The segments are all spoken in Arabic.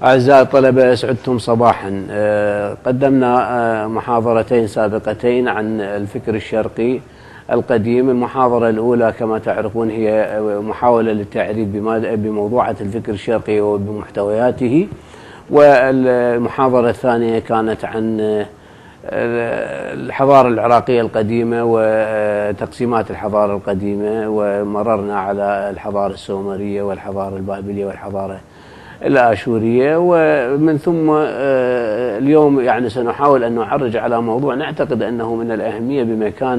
أعزائي الطلبة، أسعدتم صباحا. قدمنا محاضرتين سابقتين عن الفكر الشرقي القديم. المحاضرة الأولى كما تعرفون هي محاولة للتعريف بموضوعة الفكر الشرقي وبمحتوياته، والمحاضرة الثانية كانت عن الحضارة العراقية القديمة وتقسيمات الحضارة القديمة، ومررنا على الحضارة السومرية والحضارة البابلية والحضارة الآشورية. ومن ثم اليوم يعني سنحاول أن نعرج على موضوع نعتقد أنه من الأهمية بمكان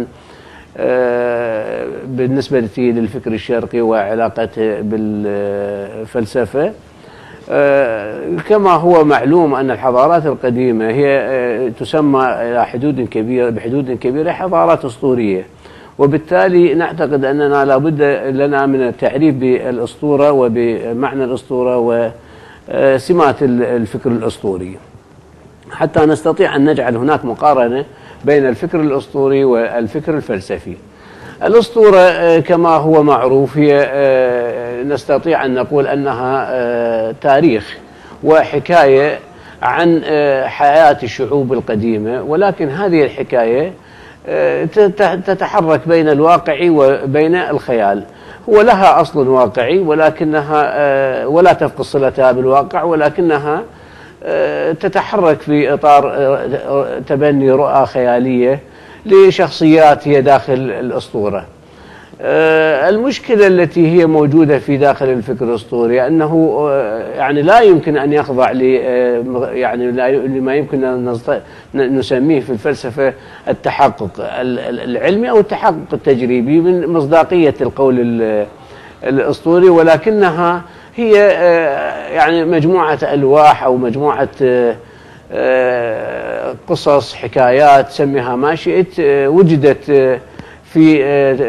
بالنسبة للفكر الشرقي وعلاقته بالفلسفة. كما هو معلوم أن الحضارات القديمة هي تسمى إلى بحدود كبيرة حضارات أسطورية، وبالتالي نعتقد أننا لابد لنا من التعريف بالأسطورة وبمعنى الأسطورة وسمات الفكر الأسطوري حتى نستطيع أن نجعل هناك مقارنة بين الفكر الأسطوري والفكر الفلسفي. الأسطورة كما هو معروف هي نستطيع أن نقول أنها تاريخ وحكاية عن حياة الشعوب القديمة، ولكن هذه الحكاية تتحرك بين الواقع وبين الخيال. هو لها أصل واقعي ولكنها ولا تفقد صلتها بالواقع، ولكنها تتحرك في إطار تبني رؤى خيالية لشخصيات هي داخل الأسطورة. المشكلة التي هي موجودة في داخل الفكر الأسطوري أنه يعني لا يمكن أن يخضع يعني لما يمكن أن نسميه في الفلسفة التحقق العلمي أو التحقق التجريبي من مصداقية القول الأسطوري، ولكنها هي يعني مجموعة ألواح أو مجموعة قصص حكايات سميها ما شئت وجدت في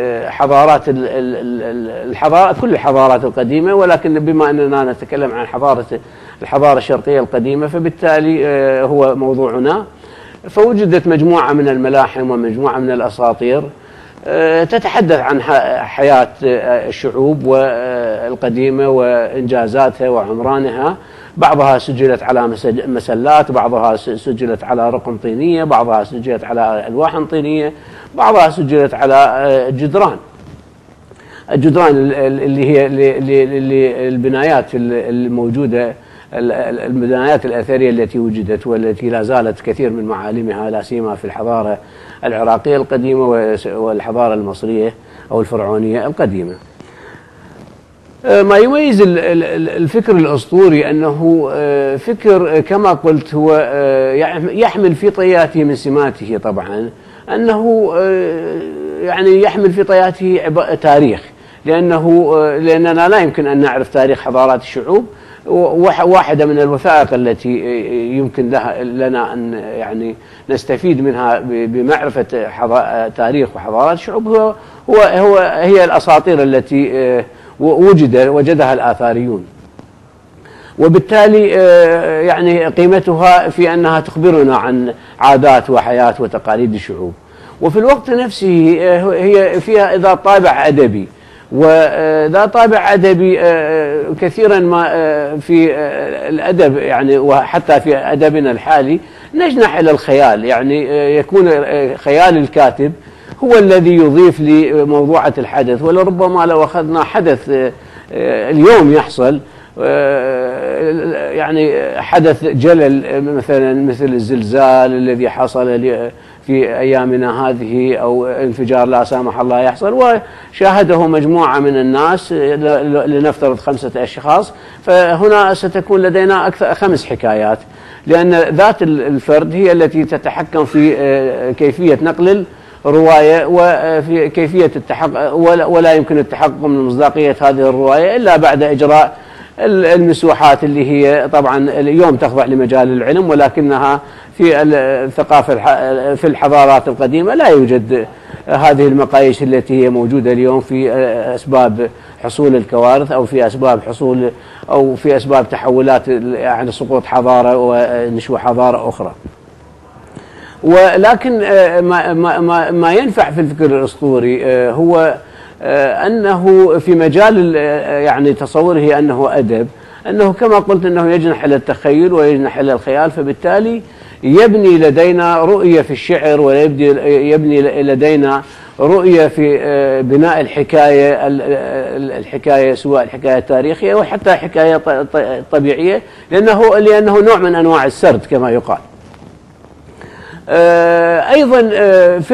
كل الحضارات القديمة، ولكن بما أننا نتكلم عن الحضارة الشرقية القديمة فبالتالي هو موضوعنا. فوجدت مجموعة من الملاحم ومجموعة من الأساطير تتحدث عن حياة الشعوب القديمة وإنجازاتها وعمرانها. بعضها سجلت على مسلات، بعضها سجلت على رقم طينية، بعضها سجلت على ألواح طينية، بعضها سجلت على الجدران اللي هي البنايات الموجودة، البنايات الأثرية التي وجدت والتي لا زالت كثير من معالمها لا سيما في الحضارة العراقية القديمة والحضارة المصرية أو الفرعونية القديمة. ما يميز الفكر الأسطوري أنه فكر كما قلت هو يحمل في طياته من سماته طبعا أنه يعني يحمل في طياته تاريخ، لأننا لا يمكن أن نعرف تاريخ حضارات الشعوب. واحدة من الوثائق التي يمكن لنا أن يعني نستفيد منها بمعرفة تاريخ وحضارات الشعوب هي الأساطير التي وجدها الآثاريون، وبالتالي يعني قيمتها في أنها تخبرنا عن عادات وحياة وتقاليد الشعوب، وفي الوقت نفسه هي فيها ذات طابع أدبي. وذات طابع أدبي كثيرا ما في الأدب يعني وحتى في أدبنا الحالي نجنح إلى الخيال، يعني يكون خيال الكاتب هو الذي يضيف لموضوعة الحدث. ولربما لو أخذنا حدث اليوم يحصل يعني حدث جلل مثل الزلزال الذي حصل في أيامنا هذه أو انفجار لا سامح الله يحصل وشاهده مجموعة من الناس لنفترض 5 أشخاص، فهنا ستكون لدينا 5 حكايات، لأن ذات الفرد هي التي تتحكم في كيفية نقل الرواية وفي كيفية التحقق، ولا يمكن التحقق من مصداقية هذه الرواية إلا بعد إجراء المسوحات اللي هي طبعا اليوم تخضع لمجال العلم، ولكنها في الثقافة في الحضارات القديمة لا يوجد هذه المقاييس التي هي موجودة اليوم في أسباب حصول الكوارث أو في أسباب تحولات يعني سقوط حضارة ونشوء حضارة أخرى. ولكن ما ينفع في الفكر الأسطوري هو أنه في مجال يعني تصوره أنه أدب أنه كما قلت أنه يجنح إلى التخيل ويجنح إلى الخيال، فبالتالي يبني لدينا رؤية في الشعر، ويبني لدينا رؤية في بناء الحكاية سواء الحكاية التاريخية أو حتى حكاية طبيعية، لأنه نوع من أنواع السرد كما يقال. أيضا في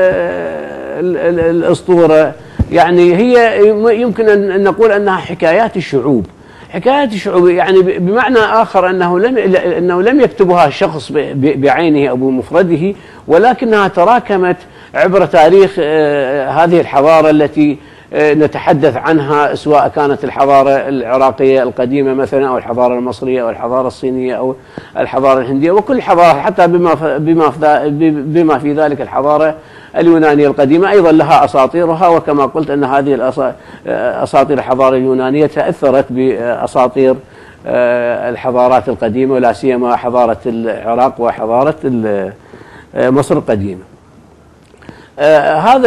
الأسطورة يعني هي يمكن أن نقول أنها حكايات الشعوب. حكايات الشعوب يعني بمعنى آخر أنه لم يكتبها شخص بعينه أو بمفرده، ولكنها تراكمت عبر تاريخ هذه الحضارة التي نتحدث عنها، سواء كانت الحضارة العراقية القديمة مثلا أو الحضارة المصرية أو الحضارة الصينية أو الحضارة الهندية، وكل حضارة حتى بما في ذلك الحضارة اليونانية القديمة أيضا لها أساطيرها. وكما قلت أن هذه أساطير الحضارة اليونانية تأثرت بأساطير الحضارات القديمة، ولا سيما حضارة العراق وحضارة مصر القديمة. هذا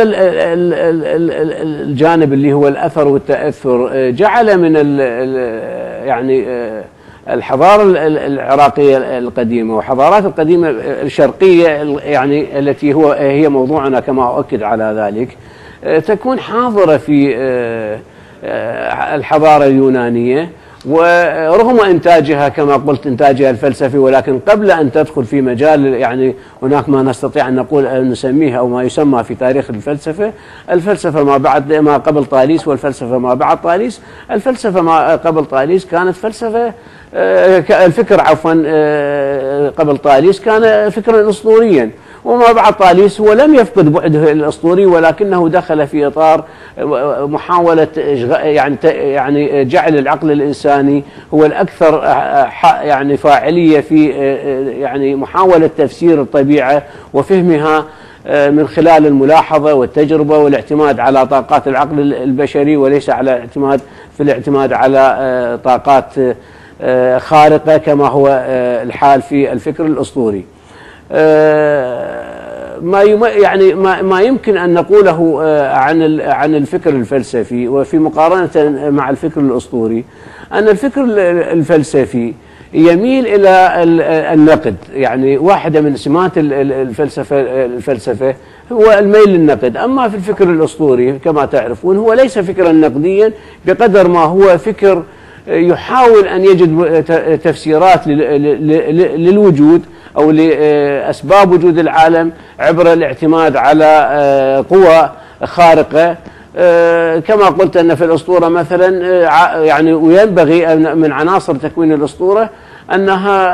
الجانب اللي هو الأثر والتأثر جعل من يعني الحضارة العراقية القديمة وحضارات القديمة الشرقية يعني التي هي موضوعنا كما أؤكد على ذلك، تكون حاضرة في الحضارة اليونانية، ورغم إنتاجها كما قلت إنتاجها الفلسفي، ولكن قبل أن تدخل في مجال يعني هناك ما نستطيع أن نقول أن نسميه أو ما يسمى في تاريخ الفلسفة ما قبل طاليس والفلسفة ما بعد طاليس. الفلسفة ما قبل طاليس كانت فلسفة الفكر قبل طاليس كان فكرا أسطوريا، وما بعد طاليس هو لم يفقد بعده الأسطوري، ولكنه دخل في إطار محاولة يعني جعل العقل الإنساني هو الأكثر يعني فاعلية في يعني محاولة تفسير الطبيعة وفهمها من خلال الملاحظة والتجربة والاعتماد على طاقات العقل البشري، وليس على الاعتماد على طاقات خارقة كما هو الحال في الفكر الأسطوري. ما يمكن أن نقوله عن الفكر الفلسفي وفي مقارنة مع الفكر الأسطوري، أن الفكر الفلسفي يميل إلى النقد. يعني واحدة من سمات الفلسفة هو الميل للنقد. أما في الفكر الأسطوري كما تعرفون هو ليس فكرا نقديا بقدر ما هو فكر يحاول أن يجد تفسيرات للوجود أو لأسباب وجود العالم عبر الاعتماد على قوى خارقة. كما قلت أن في الأسطورة مثلا يعني وينبغي من عناصر تكوين الأسطورة أنها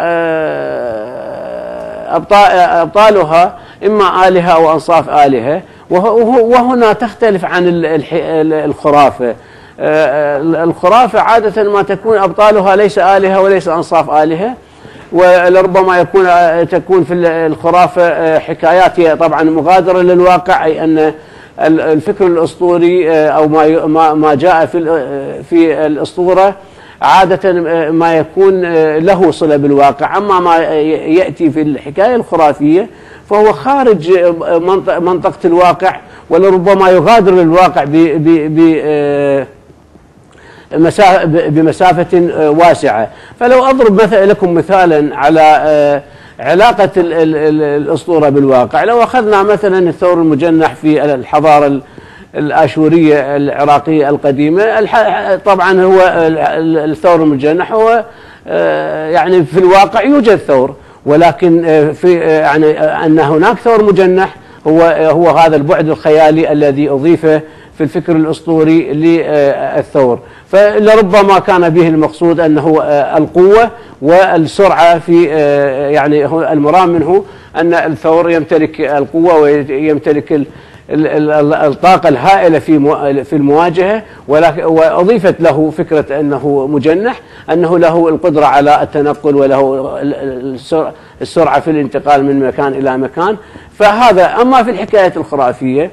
أبطالها إما آلهة أو أنصاف آلهة، وهنا تختلف عن الخرافة. الخرافة عادة ما تكون أبطالها ليس آلهة وليس أنصاف آلهة، ولربما تكون في الخرافة حكايات هي طبعا مغادرة للواقع، أي أن الفكر الأسطوري أو ما جاء في الأسطورة عادة ما يكون له صلة بالواقع. أما ما يأتي في الحكاية الخرافية فهو خارج منطقة الواقع، ولربما يغادر الواقع بمسافة واسعة. فلو أضرب لكم مثالا على علاقة الأسطورة بالواقع، لو أخذنا مثلا الثور المجنح في الحضارة الآشورية العراقية القديمة، طبعا هو الثور المجنح هو يعني في الواقع يوجد ثور، ولكن في يعني أن هناك ثور مجنح هو هذا البعد الخيالي الذي أضيف في الفكر الأسطوري للثور. فلربما كان به المقصود أنه القوة والسرعة في يعني المرام منه أن الثور يمتلك القوة ويمتلك الطاقة الهائلة في المواجهة، وأضيفت له فكرة أنه مجنح، أنه له القدرة على التنقل وله السرعة في الانتقال من مكان إلى مكان. فهذا. أما في الحكايات الخرافية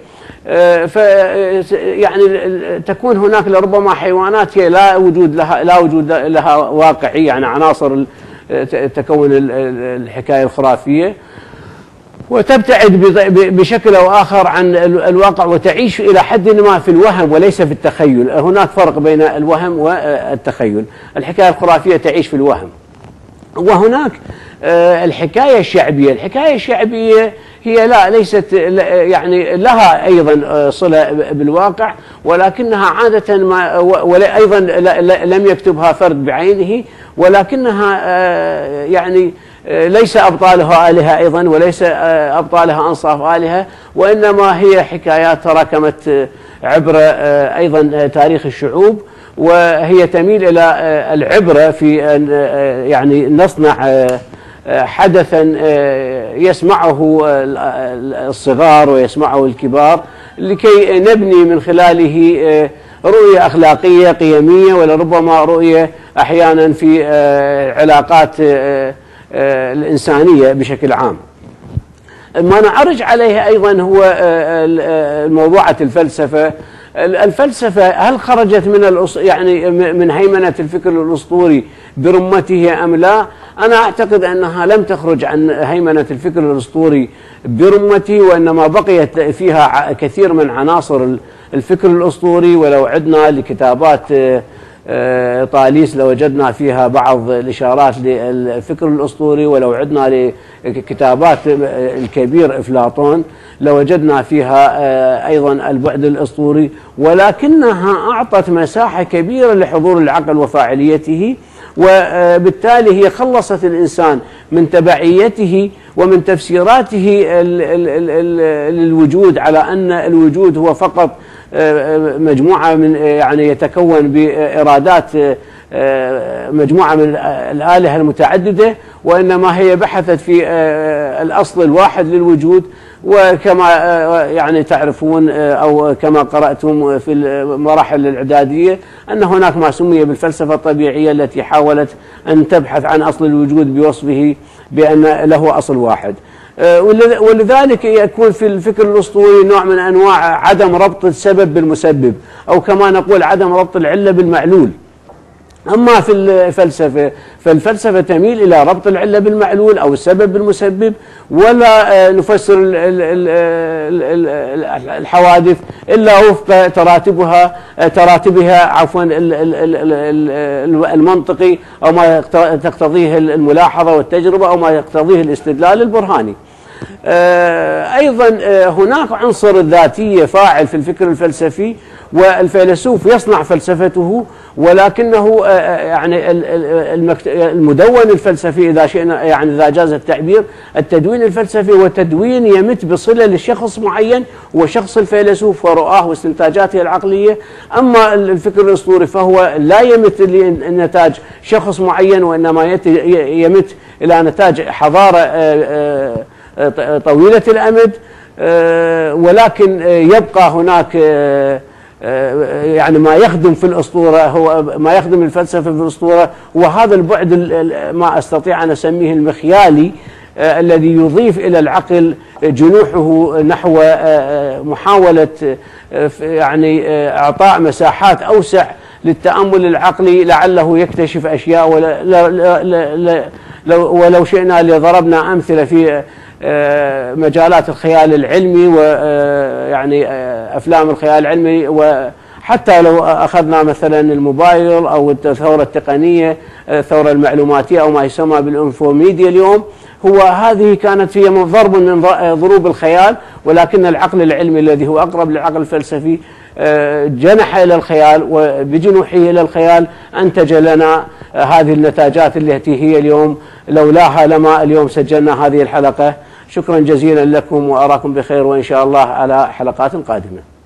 يعني تكون هناك لربما حيوانات هي لا وجود لها واقعي، يعني عناصر تكون الحكاية الخرافية، وتبتعد بشكل أو آخر عن الواقع وتعيش إلى حد ما في الوهم وليس في التخيل. هناك فرق بين الوهم والتخيل. الحكاية الخرافية تعيش في الوهم. وهناك الحكاية الشعبية. الحكاية الشعبية هي ليست يعني لها أيضا صلة بالواقع، ولكنها عادة ما أيضا لم يكتبها فرد بعينه، ولكنها يعني ليس أبطالها آلهة أيضا، وليس أبطالها أنصاف آلهة، وإنما هي حكايات تراكمت عبر أيضا تاريخ الشعوب، وهي تميل إلى العبرة في أن يعني نصنع حدثا يسمعه الصغار ويسمعه الكبار، لكي نبني من خلاله رؤية أخلاقية قيمية، ولربما رؤية أحيانا في علاقات الإنسانية بشكل عام. ما نعرج عليه أيضا هو موضوعة الفلسفة. الفلسفة هل خرجت يعني من هيمنة الفكر الأسطوري برمته أم لا؟ أنا أعتقد أنها لم تخرج عن هيمنة الفكر الأسطوري برمته، وإنما بقيت فيها كثير من عناصر الفكر الأسطوري. ولو عدنا لكتابات طاليس لوجدنا فيها بعض الإشارات للفكر الأسطوري، ولو عدنا لكتابات الكبير أفلاطون لوجدنا فيها أيضا البعد الأسطوري، ولكنها أعطت مساحة كبيرة لحضور العقل وفاعليته، وبالتالي هي خلصت الإنسان من تبعيته ومن تفسيراته للوجود على أن الوجود هو فقط مجموعة من يعني يتكون بإرادات مجموعة من الآلهة المتعددة، وإنما هي بحثت في الأصل الواحد للوجود. وكما يعني تعرفون أو كما قرأتم في المراحل الإعدادية أن هناك ما سمي بالفلسفة الطبيعية التي حاولت أن تبحث عن أصل الوجود بوصفه بأن له أصل واحد. ولذلك يكون في الفكر الأسطوري نوع من أنواع عدم ربط السبب بالمسبب، أو كما نقول عدم ربط العلة بالمعلول. أما في الفلسفة فالفلسفة تميل إلى ربط العلة بالمعلول أو السبب بالمسبب، ولا نفسر الحوادث إلا وفق تراتبها المنطقي، أو ما تقتضيه الملاحظة والتجربة، أو ما يقتضيه الاستدلال البرهاني. أيضا هناك عنصر الذاتية فاعل في الفكر الفلسفي، والفيلسوف يصنع فلسفته، ولكنه يعني المدون الفلسفي إذا شئنا يعني إذا جاز التعبير، التدوين الفلسفي وتدوين يمت بصلة لشخص معين وشخص الفيلسوف ورؤاه واستنتاجاته العقلية. أما الفكر الأسطوري فهو لا يمت لنتاج شخص معين، وإنما يمت إلى نتاج حضارة طويلة الأمد، ولكن يبقى هناك يعني ما يخدم في الأسطورة، هو ما يخدم الفلسفة في الأسطورة، وهذا البعد ما أستطيع أن أسميه المخيالي، الذي يضيف إلى العقل جنوحه نحو محاولة يعني إعطاء مساحات أوسع للتأمل العقلي، لعله يكتشف أشياء. ولو شئنا لضربنا أمثلة في مجالات الخيال العلمي ويعني أفلام الخيال العلمي، وحتى لو أخذنا مثلا الموبايل أو الثورة التقنية، الثورة المعلوماتية، أو ما يسمى بالإنفوميديا اليوم، هذه كانت هي ضرب من ضروب الخيال، ولكن العقل العلمي الذي هو أقرب للعقل الفلسفي جنح إلى الخيال، وبجنوحه إلى الخيال أنتج لنا هذه النتاجات التي هي اليوم لولاها لما اليوم سجلنا هذه الحلقة. شكرا جزيلا لكم، وأراكم بخير، وإن شاء الله على حلقات قادمة.